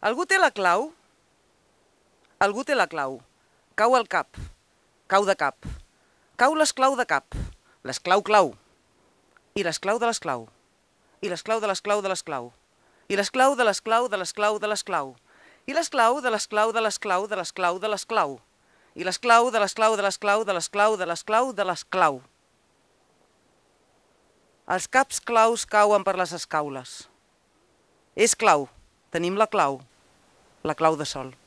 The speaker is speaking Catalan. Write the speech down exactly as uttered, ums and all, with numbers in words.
Algú té la clau? Algú té la clau. Cau al cap. Cau de cap. Cau l'esclau de cap. L'esclau clau. I l'esclau de l'esclau. I l'esclau de l'esclau de l'esclau. I l'esclau de l'esclau de l'esclau de l'esclau. I l'esclau de l'esclau de l'esclau de l'esclau de l'esclau. I l'esclau de l'esclau de l'esclau de l'esclau de l'esclau de l'esclau. Els caps claus cauen per les escaules. És clau. Tenim la clau. La clau de sol.